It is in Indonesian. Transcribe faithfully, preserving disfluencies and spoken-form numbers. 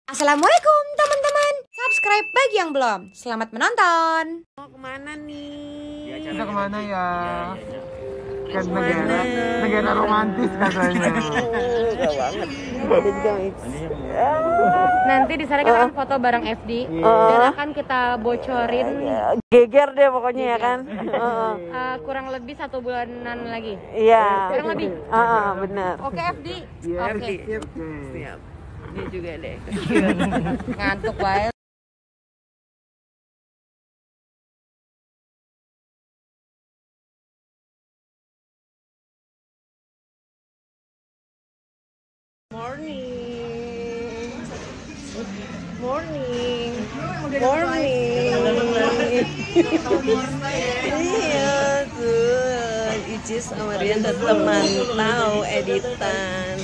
Assalamualaikum teman-teman. Subscribe bagi yang belum. Selamat menonton. Mau kemana nih? Kita kemana ya? Ke Kemana? negara, negara romantis katanya. Gak banget. Guys. Nanti di sana kita akan foto bareng F D dan akan kita bocorin Geger deh pokoknya ya kan. Heeh. uh, kurang lebih satu bulanan lagi. Iya. Kurang lebih. Heeh, benar. Oke F D. Oke. Siap. Dia juga deh. Ngantuk banget. Morning. Morning. Morning. Iya tuh, Icis sama Rian tetap mantau editan.